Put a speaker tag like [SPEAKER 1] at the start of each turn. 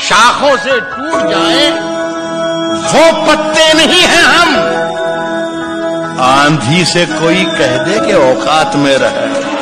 [SPEAKER 1] शाखों से टूट जाए वो पत्ते नहीं हैं हम।
[SPEAKER 2] आंधी से कोई कह दे कि औकात में रहे,